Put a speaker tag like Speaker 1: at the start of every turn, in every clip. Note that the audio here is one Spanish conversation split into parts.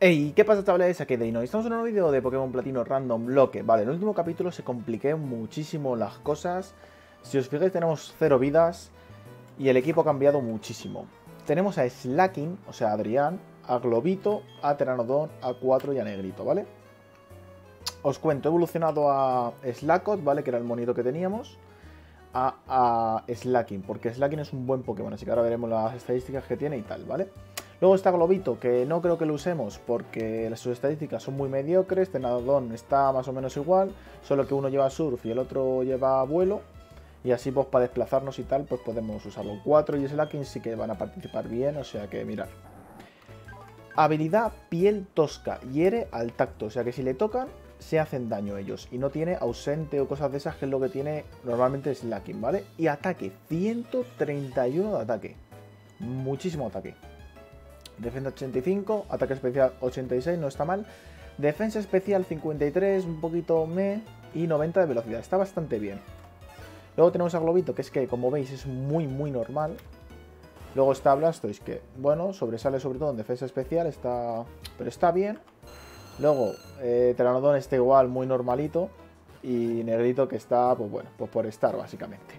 Speaker 1: Hey, ¿qué pasa, chavales? Aquí Deino. Estamos en un nuevo vídeo de Pokémon Platino Random Bloque. Vale, en el último capítulo se compliqué muchísimo las cosas. Si os fijáis, tenemos 0 vidas y el equipo ha cambiado muchísimo. Tenemos a Slaking, o sea, a Adrián, a Globito, a Pteranodon, a 4 y a Negrito, ¿vale? Os cuento, he evolucionado a Slakoth, ¿vale? Que era el monito que teníamos. A Slaking, porque Slaking es un buen Pokémon, así que ahora veremos las estadísticas que tiene y tal, ¿vale? Luego está Globito, que no creo que lo usemos porque sus estadísticas son muy mediocres. Pteranodon está más o menos igual, solo que uno lleva surf y el otro lleva vuelo. Y así pues para desplazarnos y tal, pues podemos usarlo. 4 y Slaking sí que van a participar bien, o sea que mirad. Habilidad piel tosca, hiere al tacto, o sea que si le tocan se hacen daño ellos. Y no tiene ausente o cosas de esas, que es lo que tiene normalmente Slaking, ¿vale? Y ataque, 131 de ataque. Muchísimo ataque. Defensa 85, ataque especial 86, no está mal. Defensa especial 53, un poquito y 90 de velocidad, está bastante bien. Luego tenemos a Globito, que es que, como veis, es muy normal. Luego está Blastoise, que, bueno, sobresale sobre todo en defensa especial, pero está bien. Luego, Pteranodon está igual, muy normalito. Y Negrito, que está, pues bueno, pues por estar, básicamente.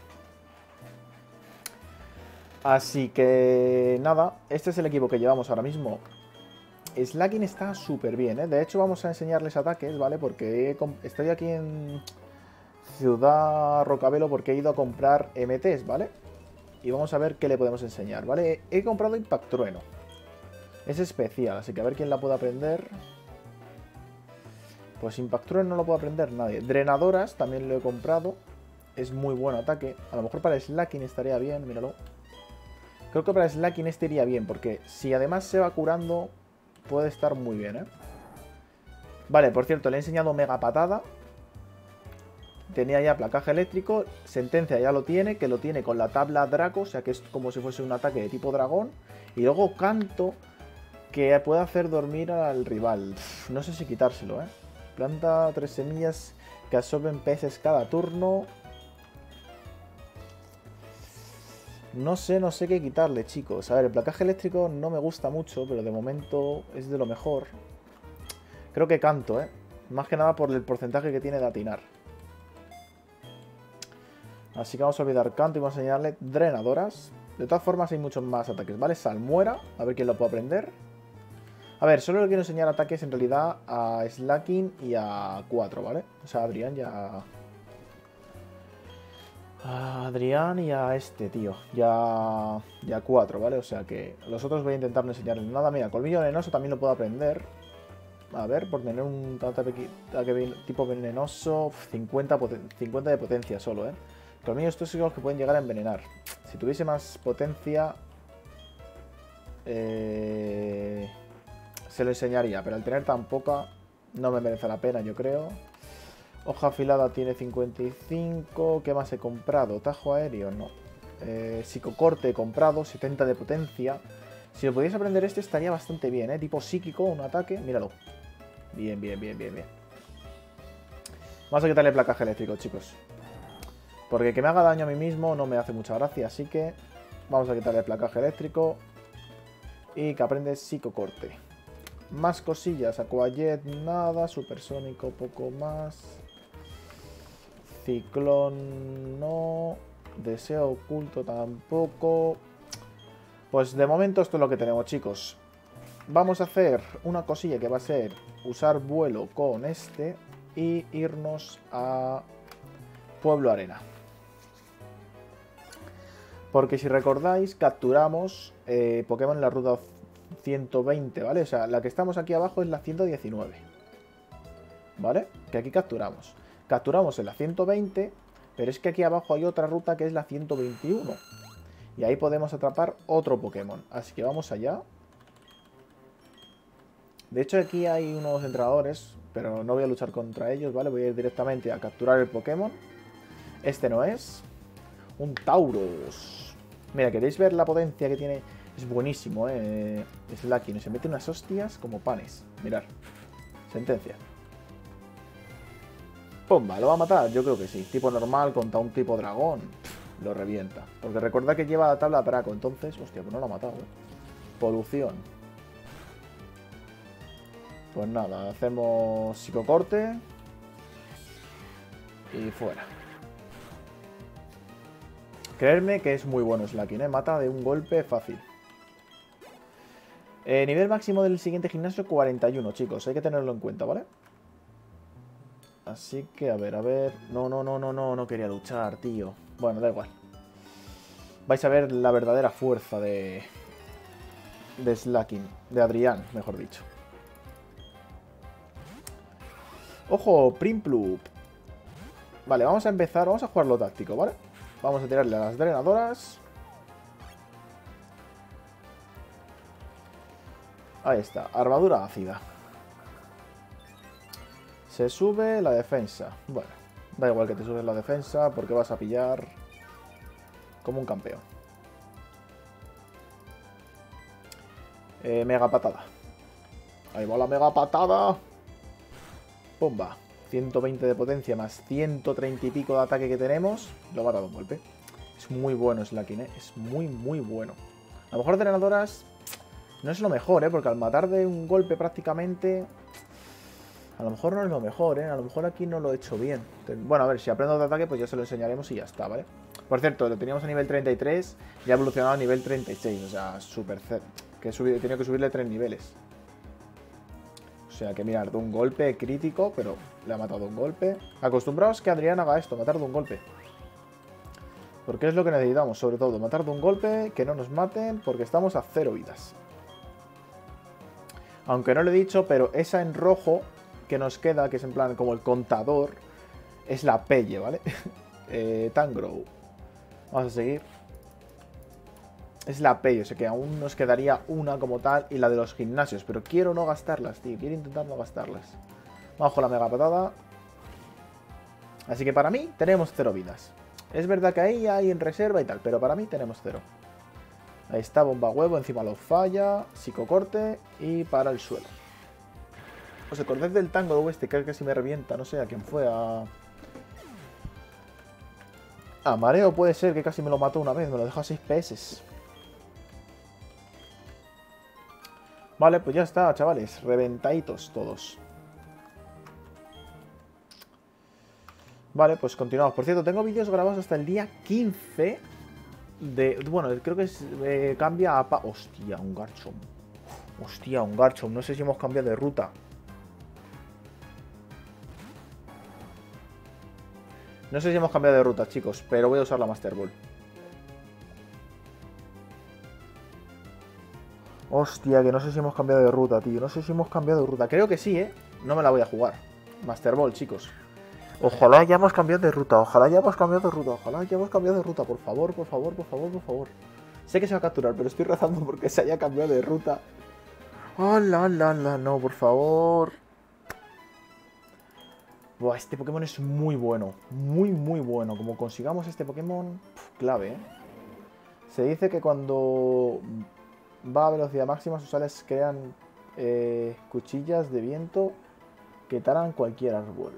Speaker 1: Así que nada, este es el equipo que llevamos ahora mismo. Slaking está súper bien, ¿eh? De hecho vamos a enseñarles ataques, ¿vale? Porque estoy aquí en Ciudad Rocabelo porque he ido a comprar MTs, ¿vale? Y vamos a ver qué le podemos enseñar, ¿vale? He comprado Impact Trueno. Es especial, así que a ver quién la puede aprender. Pues Impact Trueno no lo puede aprender nadie. Drenadoras también lo he comprado. Es muy buen ataque. A lo mejor para Slaking estaría bien, míralo. Creo que para Slaking este iría bien, porque si además se va curando, puede estar muy bien, ¿eh? Vale, por cierto, le he enseñado Mega Patada. Tenía ya placaje eléctrico. Sentencia ya lo tiene, que lo tiene con la tabla Draco, o sea que es como si fuese un ataque de tipo dragón. Y luego Canto, que puede hacer dormir al rival. No sé si quitárselo, ¿eh? Planta 3 semillas que absorben peces cada turno. No sé qué quitarle, chicos. A ver, el placaje eléctrico no me gusta mucho, pero de momento es de lo mejor. Creo que Canto, ¿eh? Más que nada por el porcentaje que tiene de atinar. Así que vamos a olvidar Canto y vamos a enseñarle Drenadoras. De todas formas hay muchos más ataques, ¿vale? Salmuera, a ver quién lo puede aprender. A ver, solo le quiero enseñar ataques en realidad a Slaking y a 4, ¿vale? O sea, a Adrián y a Adrián y a este, tío. Ya 4, ¿vale? O sea que los otros voy a intentar no enseñarles nada. Mira, Colmillo Venenoso también lo puedo aprender. A ver, por tener un ataque tipo venenoso, 50 de potencia solo, ¿eh? Colmillos estos son los que pueden llegar a envenenar. Si tuviese más potencia, se lo enseñaría, pero al tener tan poca, no me merece la pena, yo creo. Hoja afilada tiene 55. ¿Qué más he comprado? Tajo aéreo, no. Psicocorte he comprado, 70 de potencia. Si lo pudiese aprender este estaría bastante bien, ¿eh? Tipo psíquico, un ataque, míralo. Bien. Vamos a quitarle placaje eléctrico, chicos. Porque que me haga daño a mí mismo no me hace mucha gracia, así que vamos a quitarle placaje eléctrico. Y que aprende psicocorte. Más cosillas, Aquajet nada, supersónico poco más. Ciclón no. Deseo oculto tampoco. Pues de momento esto es lo que tenemos, chicos. Vamos a hacer una cosilla que va a ser usar vuelo con este y irnos a Pueblo Arena. Porque si recordáis, capturamos Pokémon en la ruta 120, ¿vale? O sea, la que estamos aquí abajo es la 119. ¿Vale? Que aquí capturamos. Capturamos en la 120, pero es que aquí abajo hay otra ruta que es la 121. Y ahí podemos atrapar otro Pokémon. Así que vamos allá. De hecho aquí hay unos entrenadores, pero no voy a luchar contra ellos, ¿vale? Voy a ir directamente a capturar el Pokémon. Este no es. Un Tauros. Mira, ¿queréis ver la potencia que tiene? Es buenísimo, Slaking. Se mete unas hostias como panes. Mirad. Sentencia. Pumba, ¿lo va a matar? Yo creo que sí. Tipo normal contra un tipo dragón. Pff, lo revienta. Porque recordad que lleva la tabla Draco. Entonces, hostia, pues no lo ha matado, ¿eh? Polución. Pues nada, hacemos psicocorte. Y fuera. Creerme que es muy bueno Slaking, ¿eh? Mata de un golpe fácil. Nivel máximo del siguiente gimnasio 41, chicos. Hay que tenerlo en cuenta, ¿vale? Así que, a ver. No quería luchar, tío. Bueno, da igual. Vais a ver la verdadera fuerza de Slaking. De Adrián, mejor dicho. Ojo, Primplup. Vale, vamos a empezar. Vamos a jugar lo táctico, ¿vale? Vamos a tirarle a las drenadoras. Ahí está, armadura ácida. Se sube la defensa. Bueno, da igual que te subes la defensa porque vas a pillar como un campeón. Mega patada. Ahí va la mega patada. Pumba. 120 de potencia más 130 y pico de ataque que tenemos. Lo mata de un golpe. Es muy bueno Slaking, ¿eh? Es muy bueno. A lo mejor drenadoras no es lo mejor, ¿eh? Porque al matar de un golpe prácticamente... A lo mejor no es lo mejor, ¿eh? A lo mejor aquí no lo he hecho bien. Bueno, a ver, si aprendo de ataque pues ya se lo enseñaremos y ya está, ¿vale? Por cierto, lo teníamos a nivel 33 y ha evolucionado a nivel 36. O sea, súper... que he tenido que subirle 3 niveles. O sea que mirad, de un golpe crítico, pero le ha matado un golpe. Acostumbraos que Adrián haga esto, matar de un golpe. Porque es lo que necesitamos, sobre todo, matar de un golpe, que no nos maten, porque estamos a 0 vidas. Aunque no lo he dicho, pero esa en rojo que nos queda, que es en plan como el contador, es la pelle, ¿vale? Tangrow. Vamos a seguir. Es la pelle, o sea que aún nos quedaría una como tal y la de los gimnasios. Pero quiero no gastarlas, tío. Quiero intentar no gastarlas. Vamos con la mega patada. Así que para mí tenemos 0 vidas. Es verdad que ahí hay en reserva y tal, pero para mí tenemos 0. Ahí está, bomba huevo, encima lo falla. Psicocorte y para el suelo. ¿Os acordáis del tango este que casi me revienta? No sé a quién fue, a Mareo puede ser, que casi me lo mató una vez. Me lo dejó a 6 PS. Vale, pues ya está, chavales. Reventaditos todos. Vale, pues continuamos. Por cierto, tengo vídeos grabados hasta el día 15 de... Bueno, creo que cambia a... Hostia, un Garchomp. Hostia, un Garchomp. No sé si hemos cambiado de ruta. No sé si hemos cambiado de ruta, chicos, pero voy a usar la Master Ball. Hostia, que no sé si hemos cambiado de ruta, tío. No sé si hemos cambiado de ruta. Creo que sí, ¿eh? No me la voy a jugar. Master Ball, chicos. Ojalá ya hemos cambiado de ruta. Ojalá ya hemos cambiado de ruta. Ojalá ya hemos cambiado de ruta. Por favor, por favor, por favor, por favor. Sé que se va a capturar, pero estoy rezando porque se haya cambiado de ruta. ¡Oh, no, por favor! Buah, este Pokémon es muy bueno. Muy bueno. Como consigamos este Pokémon, clave, ¿eh? Se dice que cuando va a velocidad máxima sus alas crean cuchillas de viento que talan cualquier árbol.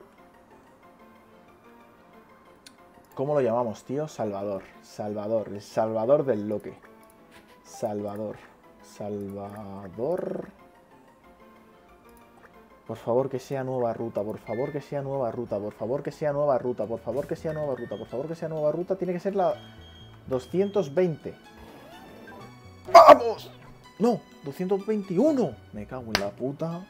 Speaker 1: ¿Cómo lo llamamos, tío? Salvador. Salvador. El salvador del loque. Salvador. Salvador. Por favor que sea nueva ruta. Por favor que sea nueva ruta. Por favor que sea nueva ruta. Por favor que sea nueva ruta. Por favor que sea nueva ruta. Tiene que ser la 220. ¡Vamos! No, 221. Me cago en la puta.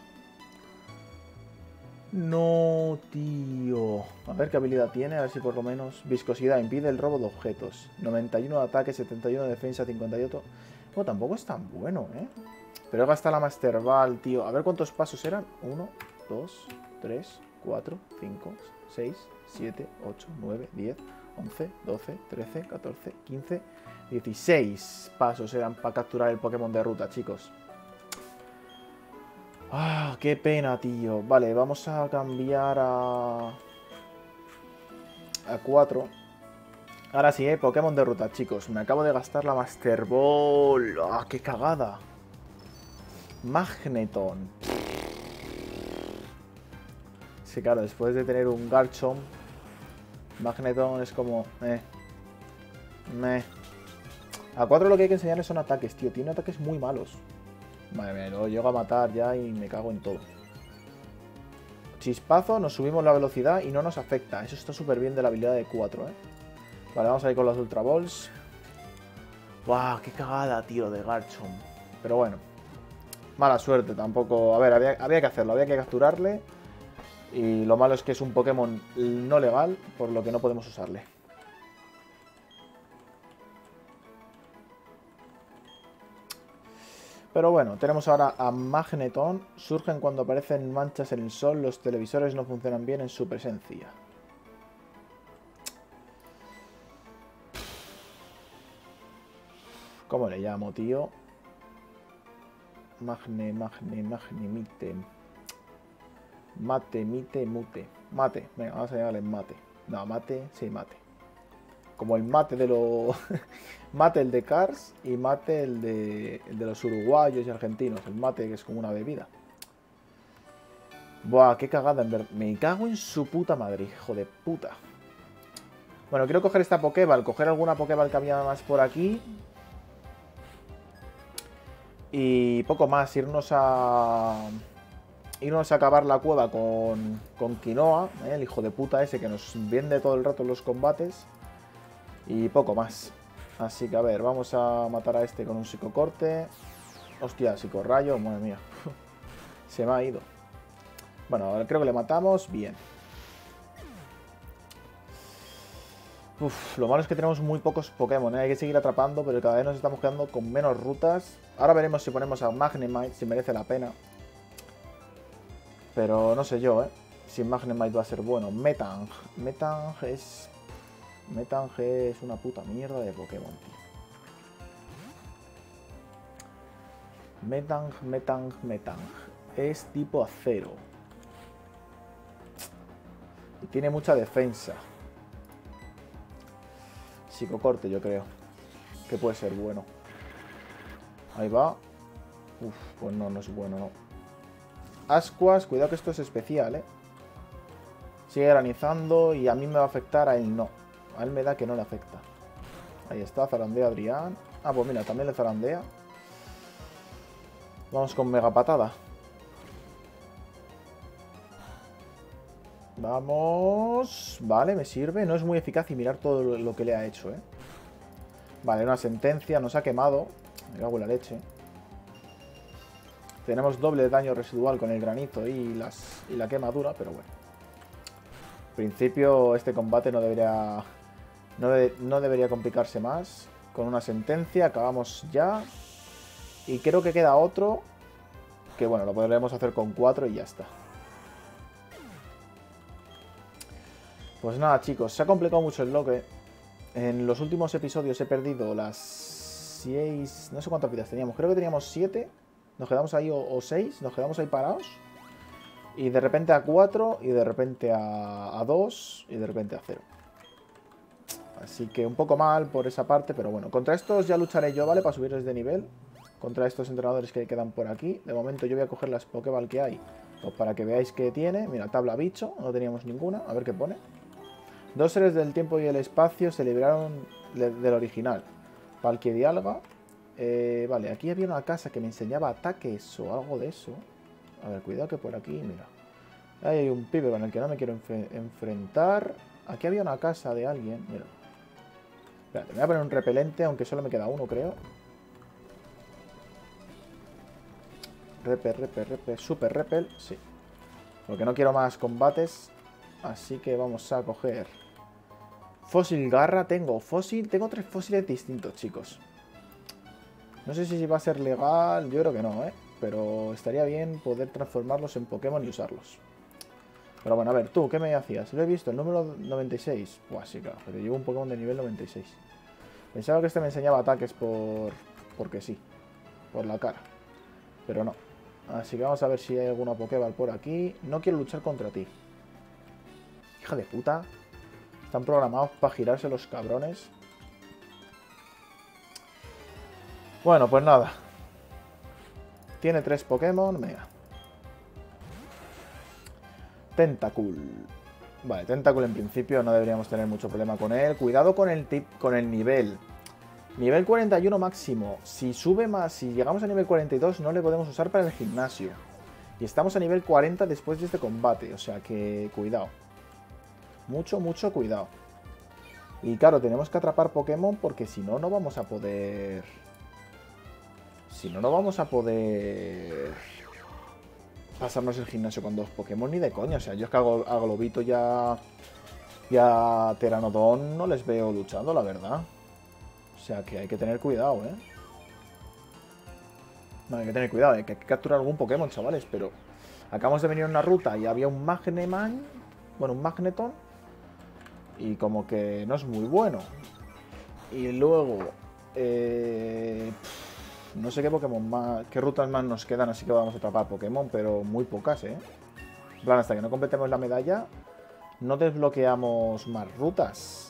Speaker 1: No, tío. A ver qué habilidad tiene, a ver si por lo menos... Viscosidad, impide el robo de objetos. 91 de ataque, 71 de defensa, 58... Bueno, tampoco es tan bueno, ¿eh? Pero gasta la Master Ball, tío. A ver cuántos pasos eran. 1, 2, 3, 4, 5, 6, 7, 8, 9, 10, 11, 12, 13, 14, 15, 16 pasos eran para capturar el Pokémon de ruta, chicos. Ah, qué pena, tío. Vale, vamos a cambiar a 4. Ahora sí, Pokémon de ruta, chicos. Me acabo de gastar la Master Ball. Ah, qué cagada. Magneton. Sí, claro, después de tener un Garchomp, Magneton es como... A 4 lo que hay que enseñarle son ataques, tío. Tiene ataques muy malos. Madre mía, lo llego a matar ya y me cago en todo. Chispazo, nos subimos la velocidad y no nos afecta. Eso está súper bien de la habilidad de 4, ¿eh? Vale, vamos a ir con los Ultra Balls. ¡Buah! ¡Qué cagada, tío, de Garchomp! Pero bueno. Mala suerte, tampoco... A ver, había que hacerlo, había que capturarle. Y lo malo es que es un Pokémon no legal, por lo que no podemos usarle. Pero bueno, tenemos ahora a Magneton. Surgen cuando aparecen manchas en el sol. Los televisores no funcionan bien en su presencia. ¿Cómo le llamo, tío? Mite. Mate, mite, mute. Mate. Venga, vamos a llamarle mate. No, mate, sí, mate. Como el mate de los... mate el de Cars y mate el de los uruguayos y argentinos. El mate que es como una bebida. Buah, qué cagada en verdad. Me cago en su puta madre, hijo de puta. Bueno, quiero coger esta Pokéball. Coger alguna Pokéball que había más por aquí. Y poco más. Irnos a acabar la cueva con Quinoa, el hijo de puta ese que nos vende todo el rato en los combates. Y poco más. Así que a ver, vamos a matar a este con un psicocorte. Hostia, psicorrayo, madre mía. Se me ha ido. Bueno, creo que le matamos. Bien. Uf, lo malo es que tenemos muy pocos Pokémon, ¿eh? Hay que seguir atrapando, pero cada vez nos estamos quedando con menos rutas. Ahora veremos si ponemos a Magnemite, si merece la pena. Pero no sé yo, ¿eh? Si Magnemite va a ser bueno. Metang. Metang es una puta mierda de Pokémon, tío. Metang. Es tipo acero. Y tiene mucha defensa. Psicocorte, yo creo. Que puede ser bueno. Ahí va. Uf, pues no es bueno, no. Ascuas, cuidado que esto es especial, ¿eh? Sigue granizando y a mí me va a afectar, a él no. A él me da que no le afecta. Ahí está, zarandea Adrián. Ah, pues mira, también le zarandea. Vamos con mega patada. Vamos. Vale, me sirve. No es muy eficaz y mirar todo lo que le ha hecho, ¿eh? Vale, una sentencia. Nos ha quemado. Me cago en la leche. Tenemos doble daño residual con el granizo y la quemadura, pero bueno. En principio este combate no debería complicarse más. Con una sentencia acabamos ya. Y creo que queda otro. Que bueno, lo podremos hacer con 4 y ya está. Pues nada, chicos, se ha complicado mucho el bloque. En los últimos episodios he perdido las 6... No sé cuántas vidas teníamos. Creo que teníamos 7. Nos quedamos ahí, o 6. Nos quedamos ahí parados. Y de repente a 4. Y de repente a 2. Y de repente a 0. Así que un poco mal por esa parte. Pero bueno, contra estos ya lucharé yo, ¿vale? Para subirles de nivel. Contra estos entrenadores que quedan por aquí. De momento yo voy a coger las Pokéball que hay. Pues para que veáis que tiene. Mira, tabla bicho. No teníamos ninguna. A ver qué pone. 2 seres del tiempo y el espacio se liberaron del original. Palquidialga. Vale, aquí había una casa que me enseñaba ataques o algo de eso. A ver, cuidado que por aquí, mira. Ahí hay un pibe con el que no me quiero enfrentar. Aquí había una casa de alguien, mira. Espérate, me voy a poner un repelente, aunque solo me queda uno, creo. Super repel, sí. Porque no quiero más combates. Así que vamos a coger fósil garra. Tengo 3 fósiles distintos, chicos. No sé si va a ser legal. Yo creo que no, ¿eh? Pero estaría bien poder transformarlos en Pokémon y usarlos. Pero bueno, a ver, tú, ¿qué me hacías? Lo he visto, el número 96. Buah, sí, claro, pero llevo un Pokémon de nivel 96. Pensaba que este me enseñaba ataques porque sí. Por la cara. Pero no. Así que vamos a ver si hay alguna Pokéball por aquí. No quiero luchar contra ti. Hija de puta. Están programados para girarse los cabrones. Bueno, pues nada. Tiene 3 Pokémon. Venga. Tentacool. Vale, Tentacool en principio no deberíamos tener mucho problema con él. Cuidado con el nivel. Nivel 41 máximo. Si sube más, si llegamos a nivel 42 no le podemos usar para el gimnasio. Y estamos a nivel 40 después de este combate. O sea que cuidado. Mucho, mucho cuidado. Y claro, tenemos que atrapar Pokémon porque si no, no vamos a poder... Si no, no vamos a poder... pasarnos el gimnasio con 2 Pokémon ni de coña. O sea, yo es que a Globito ya... y a Pteranodon no les veo luchando, la verdad. O sea que hay que tener cuidado, ¿eh? No, hay que tener cuidado, hay que capturar algún Pokémon, chavales, pero... Acabamos de venir en una ruta y había un Magneman... Bueno, un Magneton. Y como que no es muy bueno. Y luego... no sé qué Pokémon más... qué rutas más nos quedan, así que vamos a atrapar Pokémon, pero muy pocas, ¿eh? En plan, hasta que no completemos la medalla, no desbloqueamos más rutas.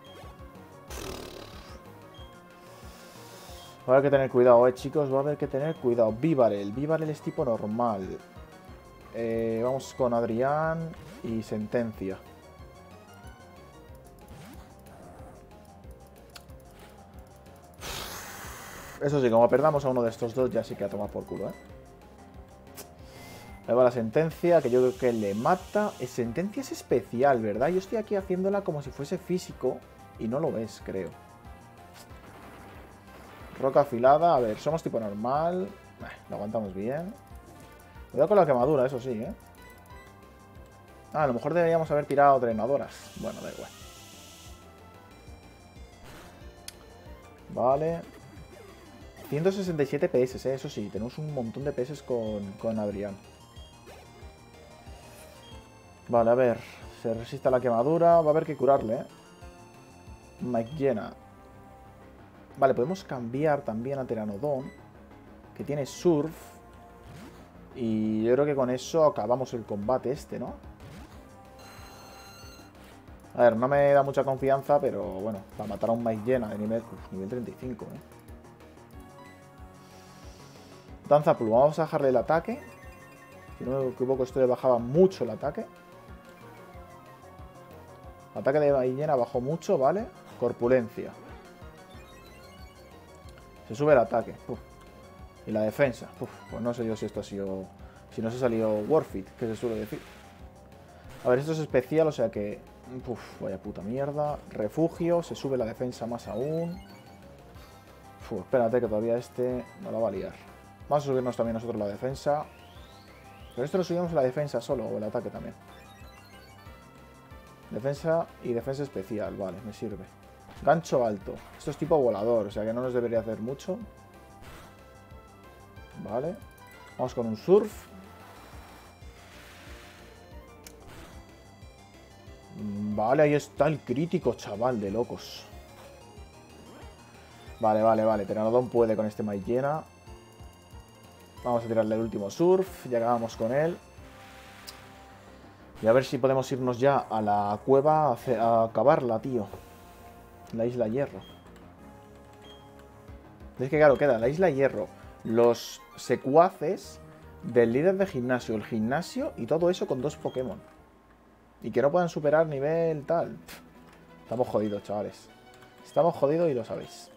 Speaker 1: Va a haber que tener cuidado, chicos. Va a haber que tener cuidado. Vívarel. Vívarel es tipo normal. Vamos con Adrián y Sentencia. Eso sí, como perdamos a uno de estos dos, ya sí que a tomar por culo, ¿eh? Ahí va la Sentencia, que yo creo que le mata. Sentencia es especial, ¿verdad? Yo estoy aquí haciéndola como si fuese físico y no lo es, creo. Roca afilada, a ver, somos tipo normal. Lo aguantamos bien. Cuidado con la quemadura, eso sí, ¿eh? Ah, a lo mejor deberíamos haber tirado drenadoras. Bueno, da igual. Vale. 167 PS, eso sí, tenemos un montón de PS con Adrián. Vale, a ver. Se resiste a la quemadura. Va a haber que curarle, ¿eh? Mike llena. Vale, podemos cambiar también a Pteranodon, que tiene Surf. Y yo creo que con eso acabamos el combate este, ¿no? A ver, no me da mucha confianza, pero bueno, para matar a un Mike llena de nivel 35, ¿eh? Danza Pluma, vamos a bajarle el ataque. Si no me equivoco, esto le bajaba mucho el ataque. Ataque de ballena bajó mucho, ¿vale? Corpulencia. Se sube el ataque. Uf. Y la defensa. Uf, pues no sé yo si esto ha sido... Si no se ha salido worth it, que se suele decir. A ver, esto es especial, o sea que... Uf, vaya puta mierda. Refugio, se sube la defensa más aún. Uf, espérate que todavía este no la va a liar. Vamos a subirnos también nosotros la defensa. Pero esto lo subimos la defensa solo, o el ataque también. Defensa y defensa especial, vale, me sirve. Gancho alto. Esto es tipo volador, o sea que no nos debería hacer mucho. Vale. Vamos con un surf. Vale, ahí está el crítico, chaval, de locos. Vale, vale, vale. Pteranodon puede con este Maillena. Vamos a tirarle el último surf. Ya acabamos con él. Y a ver si podemos irnos ya a la cueva a acabarla, tío. La Isla Hierro. Es que claro, queda la Isla Hierro, los secuaces del líder de gimnasio, el gimnasio y todo eso con 2 Pokémon. Y que no puedan superar nivel tal. Estamos jodidos, chavales. Estamos jodidos y lo sabéis.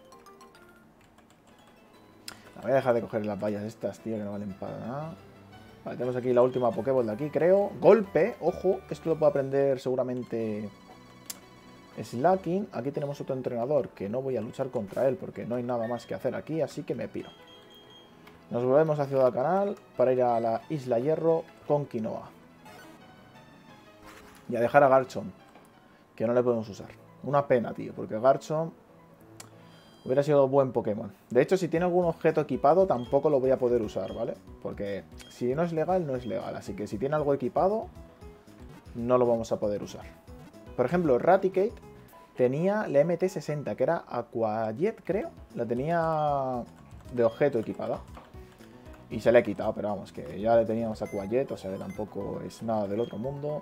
Speaker 1: Voy a dejar de coger las vallas estas, tío, que no valen para nada. Vale, tenemos aquí la última Pokéball de aquí, creo. Golpe, ojo, esto lo puede aprender seguramente Slacking. Aquí tenemos otro entrenador que no voy a luchar contra él porque no hay nada más que hacer aquí, así que me piro. Nos volvemos a Ciudad Canal para ir a la Isla Hierro con Quinoa. Y a dejar a Garchomp, que no le podemos usar. Una pena, tío, porque Garchomp hubiera sido buen Pokémon. De hecho, si tiene algún objeto equipado, tampoco lo voy a poder usar, ¿vale? Porque si no es legal, no es legal. Así que si tiene algo equipado, no lo vamos a poder usar. Por ejemplo, Raticate tenía la MT-60, que era Aquajet, creo. La tenía de objeto equipada. Y se le he quitado, pero vamos, que ya le teníamos Aquajet, o sea que tampoco es nada del otro mundo.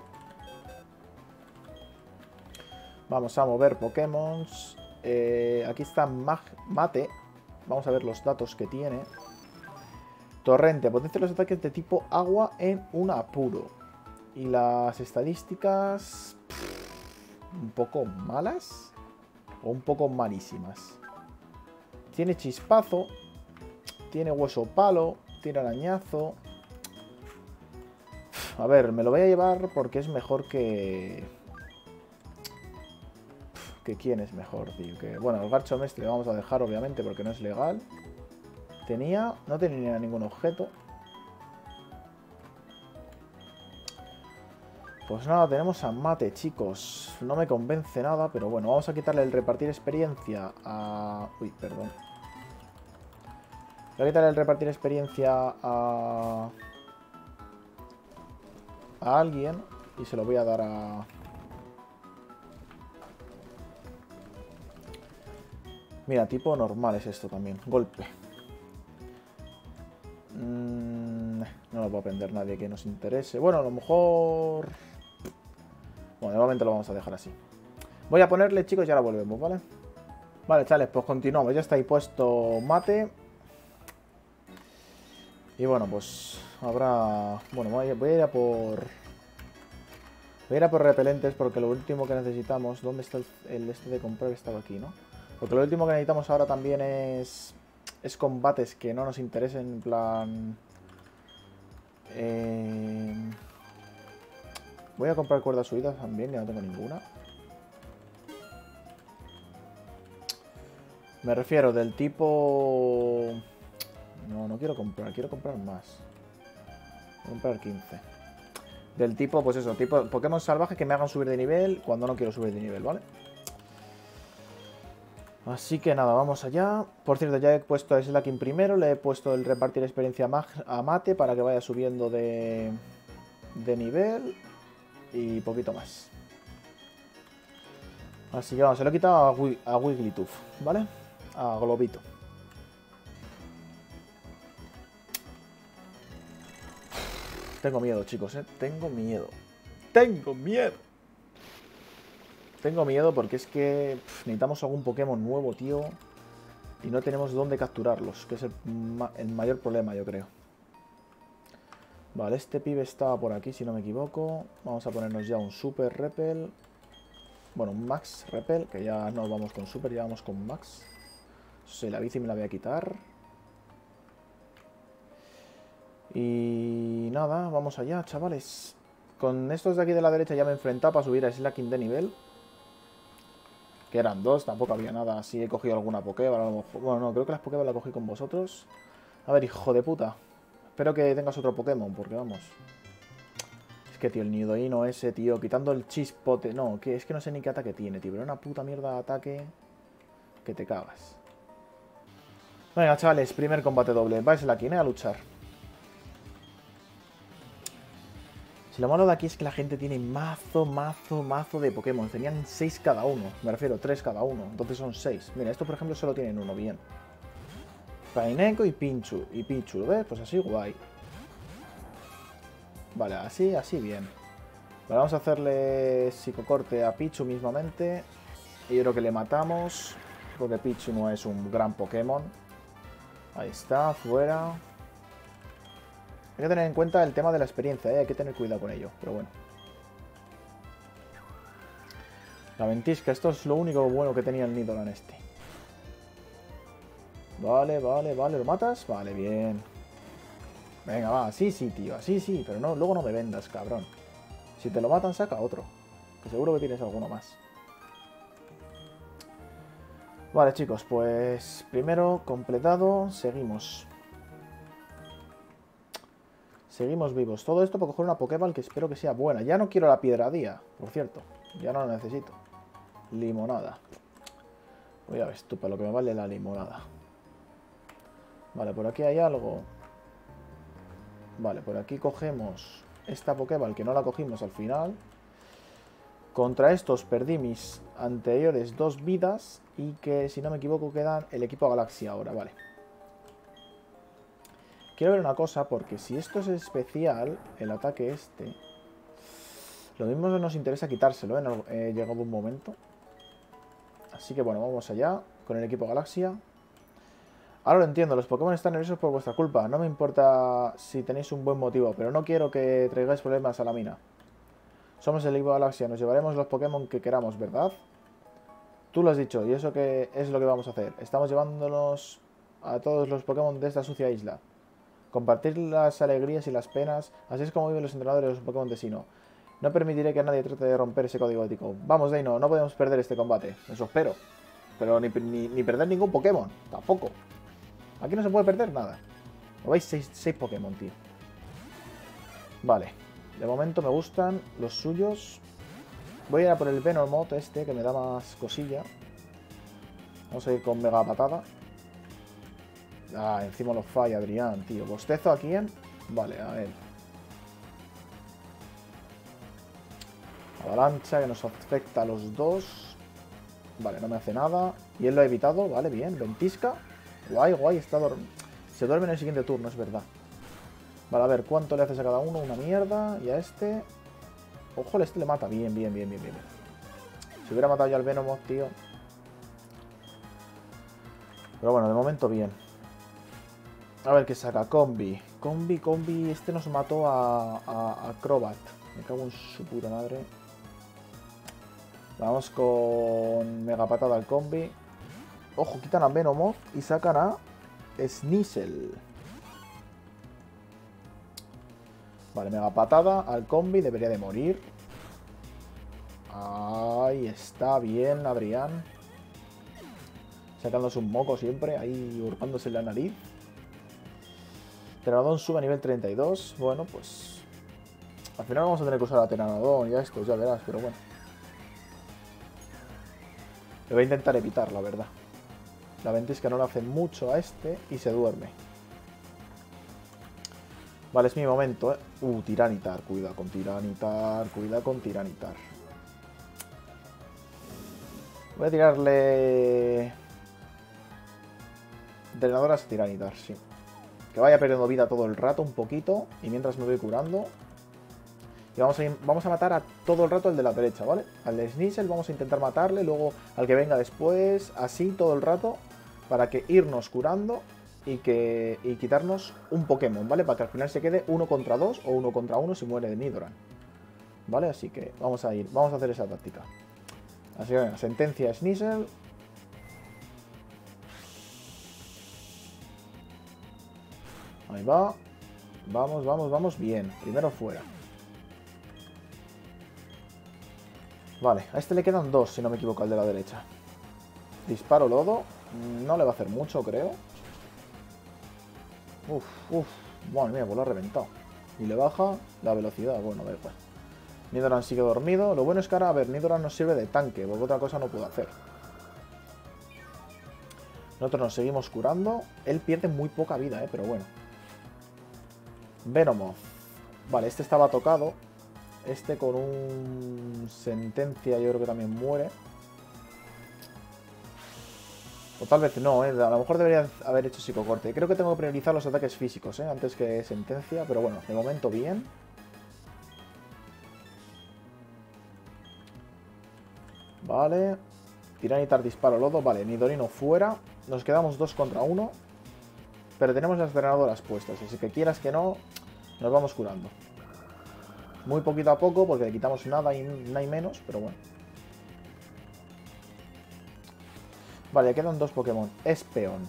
Speaker 1: Vamos a mover Pokémon. Aquí está Mate. Vamos a ver los datos que tiene. Torrente, potencia los ataques de tipo agua en un apuro. Y las estadísticas... un poco malas o un poco malísimas. Tiene chispazo. Tiene hueso palo. Tiene arañazo. A ver, me lo voy a llevar porque es mejor que... ¿Que quién es mejor, tío? Que, bueno, el Garchomp este le vamos a dejar, obviamente, porque no es legal. No tenía ningún objeto. Pues nada, tenemos a Mate, chicos. No me convence nada, pero bueno, vamos a quitarle el repartir experiencia a... Uy, perdón. Voy a quitarle el repartir experiencia a alguien y se lo voy a dar a... Mira, tipo normal es esto también. Golpe. No lo puedo aprender nadie que nos interese. Bueno, a lo mejor... Bueno, de momento lo vamos a dejar así. Voy a ponerle, chicos, y ahora volvemos, ¿vale? Vale, chavales, pues continuamos. Ya está ahí puesto Mate. Y bueno, pues habrá... Bueno, voy a ir a por... Voy a ir a por repelentes porque lo último que necesitamos... ¿Dónde está el este de comprar? Estaba aquí, ¿no? Porque lo último que necesitamos ahora también es combates que no nos interesen, en plan... Voy a comprar cuerdas subidas también, ya no tengo ninguna. Me refiero del tipo... No quiero comprar más. Voy a comprar 15. Del tipo, pues eso, tipo Pokémon salvajes que me hagan subir de nivel cuando no quiero subir de nivel, ¿vale? Así que nada, vamos allá. Por cierto, ya he puesto a Slaking primero. Le he puesto el repartir experiencia a Mate para que vaya subiendo de nivel. Y poquito más. Así que vamos, se lo he quitado a Wigglytuff, ¿vale? A Globito. Tengo miedo, chicos, ¿eh? Tengo miedo. ¡Tengo miedo! Tengo miedo porque es que necesitamos algún Pokémon nuevo, tío. Y no tenemos dónde capturarlos, que es el mayor problema, yo creo. Vale, este pibe estaba por aquí, si no me equivoco. Vamos a ponernos ya un Super Repel. Bueno, un Max Repel, que ya no vamos con Super, ya vamos con Max. Sí, la bici me la voy a quitar. Y nada, vamos allá, chavales. Con estos de aquí de la derecha ya me he enfrentado para subir a Slaking de nivel. Que eran dos, tampoco había nada así. He cogido alguna Pokéball. Bueno, no, creo que las Pokéball las cogí con vosotros. A ver, hijo de puta. Espero que tengas otro Pokémon, porque vamos. Es que, tío, el Nidoino ese, tío, quitando el chispote. No, que es que no sé ni qué ataque tiene, tío. Pero una puta mierda de ataque que te cagas. Venga, chavales, primer combate doble. Vais a la quine a luchar. Si lo malo de aquí es que la gente tiene mazo de Pokémon. Tenían 6 cada uno. Me refiero, 3 cada uno. Entonces son 6. Mira, estos por ejemplo solo tienen uno, bien. Paineko y Pichu. Y Pichu, ¿ves? Pues así guay. Vale, así bien. Vale, vamos a hacerle psicocorte a Pichu mismamente. Y yo creo que le matamos. Porque Pichu no es un gran Pokémon. Ahí está, fuera. Hay que tener en cuenta el tema de la experiencia, ¿eh? Hay que tener cuidado con ello, pero bueno. La ventisca, esto es lo único bueno que tenía el Nidoran este. Vale, ¿lo matas? Vale, bien. Venga, va, así sí, tío, así sí, pero no, luego no me vendas, cabrón. Si te lo matan, saca otro. Que seguro que tienes alguno más. Vale, chicos, pues primero completado, seguimos. Seguimos vivos. Todo esto para coger una Pokéball que espero que sea buena. Ya no quiero la piedradía, por cierto. Ya no la necesito. Limonada. Voy a ver esto para lo que me vale la limonada. Vale, por aquí hay algo. Vale, por aquí cogemos esta Pokéball que no la cogimos al final. Contra estos perdí mis anteriores 2 vidas. Y que, si no me equivoco, quedan el equipo Galaxia ahora, vale. Quiero ver una cosa, porque si esto es especial, el ataque este... Lo mismo nos interesa quitárselo, ¿eh? Llegado un momento. Así que bueno, vamos allá con el equipo Galaxia. Ahora lo entiendo, los Pokémon están nerviosos por vuestra culpa. No me importa si tenéis un buen motivo, pero no quiero que traigáis problemas a la mina. Somos el equipo Galaxia, nos llevaremos los Pokémon que queramos, ¿verdad? Tú lo has dicho, y eso que es lo que vamos a hacer. Estamos llevándonos a todos los Pokémon de esta sucia isla. Compartir las alegrías y las penas, así es como viven los entrenadores de los Pokémon de Sinnoh. No permitiré que nadie trate de romper ese código ético. Vamos, Deino, no podemos perder este combate. Eso espero. Pero ni perder ningún Pokémon. Tampoco. Aquí no se puede perder nada. ¿Lo veis? 6 Pokémon, tío. Vale. De momento me gustan los suyos. Voy a ir a por el Venomoth este, que me da más cosilla. Vamos a ir con Mega Patada. Ah, encima lo falla Adrián, tío. ¿Bostezo a quién? Vale, a él. Avalancha que nos afecta a los dos. Vale, no me hace nada. Y él lo ha evitado, vale, bien. Ventisca. Guay, guay, está se duerme en el siguiente turno, es verdad. Vale, a ver, ¿cuánto le haces a cada uno? Una mierda. Y a este... Ojo, a este le mata. Bien, bien, bien, bien, bien. Si hubiera matado ya al Venomoth, tío. Pero bueno, de momento bien. A ver qué saca. Combi. Combi. Este nos mató a Crobat. Me cago en su puta madre. Vamos con Mega Patada al Combi. Ojo, quitan a Venomoth y sacan a Sneasel. Vale, Mega Patada al Combi. Debería de morir. Ahí está, bien, Adrián. Sacándose un moco siempre. Ahí hurgándose en la nariz. Pteranodon sube a nivel 32. Bueno, pues... Al final vamos a tener que usar a Pteranodon y a estos, ya verás, pero bueno. Le voy a intentar evitar, la verdad. La ventisca no le hace mucho a este y se duerme. Vale, es mi momento, Tiranitar. Cuidado con Tiranitar. Cuidado con Tiranitar. Voy a tirarle... Drenadoras a Tiranitar, sí. Que vaya perdiendo vida todo el rato, un poquito. Y mientras me voy curando. Y vamos a matar a todo el rato el de la derecha, ¿vale? Al de Sneasel vamos a intentar matarle. Luego al que venga después. Así todo el rato. Para que irnos curando. Y quitarnos un Pokémon, ¿vale? Para que al final se quede 1 contra 2 o 1 contra 1 si muere de Nidoran. ¿Vale? Así que vamos a hacer esa táctica. Así que venga, sentencia Sneasel. Ahí va. Vamos. Bien. Primero fuera. Vale, a este le quedan 2, si no me equivoco, al de la derecha. Disparo lodo. No le va a hacer mucho, creo. Uf. Madre mía, pues lo ha reventado. Y le baja la velocidad. Bueno, a ver, pues. Nidoran sigue dormido. Lo bueno es que ahora, a ver, Nidoran nos sirve de tanque, porque otra cosa no puedo hacer. Nosotros nos seguimos curando. Él pierde muy poca vida, pero bueno. Venomoth. Vale, este estaba tocado. Este con un sentencia yo creo que también muere. O tal vez no, a lo mejor debería haber hecho psicocorte. Creo que tengo que priorizar los ataques físicos, antes que sentencia. Pero bueno, de momento bien. Vale. Tiranitar disparo lodo. Vale, Nidorino fuera. Nos quedamos 2 contra 1. Pero tenemos las drenadoras puestas. Así que quieras que no, nos vamos curando. Muy poquito a poco porque le quitamos nada y menos. Pero bueno. Vale, quedan 2 Pokémon. Espeon.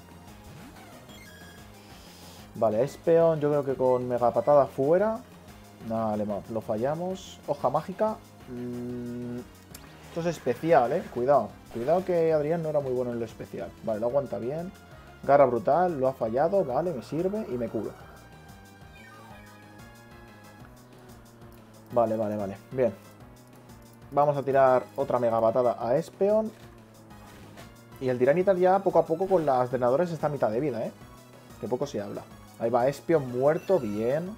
Speaker 1: Vale, Espeon yo creo que con Mega Patada fuera. Nada, lo fallamos. Hoja mágica. Esto es especial, Cuidado. Cuidado que Adrián no era muy bueno en lo especial. Vale, lo aguanta bien. Garra brutal, lo ha fallado. Vale, me sirve y me curo. Vale. Bien. Vamos a tirar otra Mega Patada a Espeon. Y el Tiranitar ya poco a poco con las drenadoras está a mitad de vida, Que poco se habla. Ahí va Espeon muerto, bien.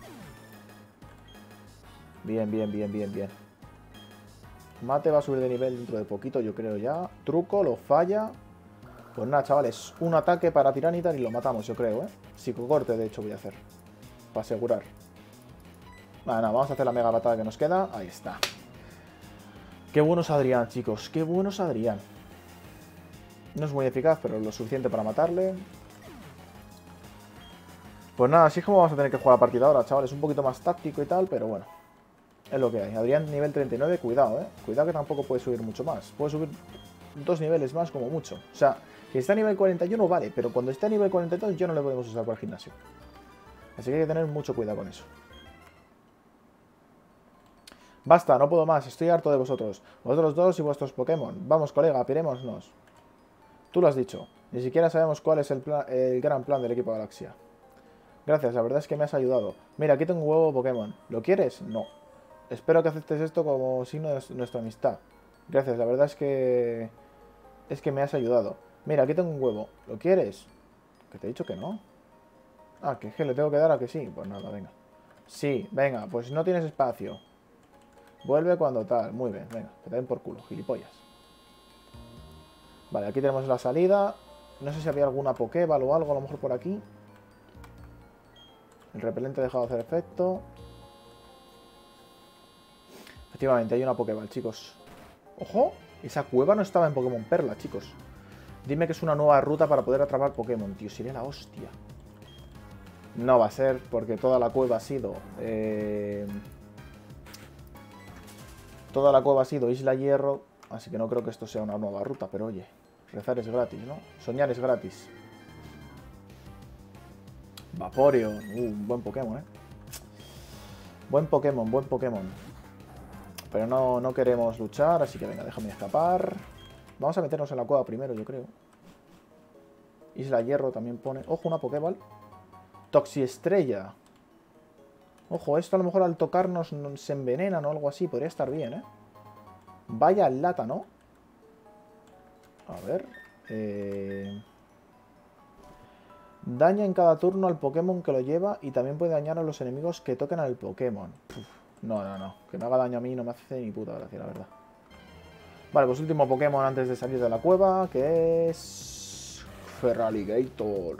Speaker 1: Bien. Mate va a subir de nivel dentro de poquito, yo creo ya. Truco, lo falla. Pues nada, chavales. Un ataque para Tiranitar y lo matamos, yo creo, Psicocorte, de hecho, voy a hacer. Para asegurar. Nada, vamos a hacer la Mega Patada que nos queda. Ahí está. Qué bueno es Adrián, chicos. Qué bueno es Adrián. No es muy eficaz, pero lo suficiente para matarle. Pues nada, así es como vamos a tener que jugar la partida ahora, chavales. Un poquito más táctico y tal, pero bueno. Es lo que hay. Adrián nivel 39, cuidado, Cuidado que tampoco puede subir mucho más. Puede subir 2 niveles más como mucho. O sea, que está a nivel 41 vale, pero cuando está a nivel 42 ya no le podemos usar para el gimnasio. Así que hay que tener mucho cuidado con eso. Basta, no puedo más, estoy harto de vosotros. Vosotros dos y vuestros Pokémon. Vamos, colega, pirémonos. Tú lo has dicho. Ni siquiera sabemos cuál es el gran plan del equipo Galaxia. Gracias, la verdad es que me has ayudado. Mira, aquí tengo un huevo Pokémon. ¿Lo quieres? No. Espero que aceptes esto como signo de nuestra amistad. Gracias, la verdad es que... Es que me has ayudado. Mira, aquí tengo un huevo. ¿Lo quieres? Que te he dicho que no. Ah, que le tengo que dar a que sí. Pues nada, venga. Sí, venga, pues no tienes espacio. Vuelve cuando tal. Muy bien, venga, que te den por culo, gilipollas. Vale, aquí tenemos la salida. No sé si había alguna Pokéball o algo a lo mejor por aquí. El repelente ha dejado de hacer efecto. Efectivamente, hay una Pokéball, chicos. ¡Ojo! Esa cueva no estaba en Pokémon Perla, chicos. Dime que es una nueva ruta para poder atrapar Pokémon, tío. Sería la hostia. No va a ser, porque toda la cueva ha sido... Toda la cueva ha sido Isla Hierro. Así que no creo que esto sea una nueva ruta. Pero oye, rezar es gratis, ¿no? Soñar es gratis. Vaporeon. Buen Pokémon, ¿eh? Buen Pokémon, buen Pokémon. Pero no queremos luchar, así que venga, déjame escapar. Vamos a meternos en la cueva primero, yo creo. Isla Hierro también pone... Ojo, una Pokéball. Toxiestrella. Ojo, esto a lo mejor al tocarnos se envenenan o algo así. Podría estar bien, ¿eh? Vaya lata, ¿no? A ver... Daña en cada turno al Pokémon que lo lleva y también puede dañar a los enemigos que toquen al Pokémon. No. Que me haga daño a mí no me hace ni puta gracia, la verdad. Vale, pues último Pokémon antes de salir de la cueva, que es... Feraligatr.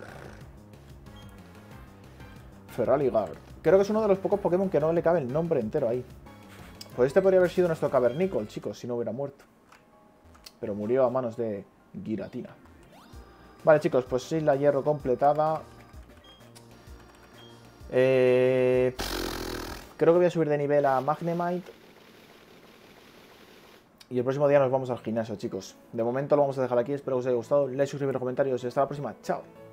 Speaker 1: Feraligatr. Creo que es uno de los pocos Pokémon que no le cabe el nombre entero ahí. Pues este podría haber sido nuestro Cavernicol, chicos, si no hubiera muerto. Pero murió a manos de Giratina. Vale, chicos, pues Isla Hierro completada. Creo que voy a subir de nivel a Magnemite. Y el próximo día nos vamos al gimnasio, chicos. De momento lo vamos a dejar aquí. Espero que os haya gustado. Like, suscribiros, comentarios y hasta la próxima. Chao.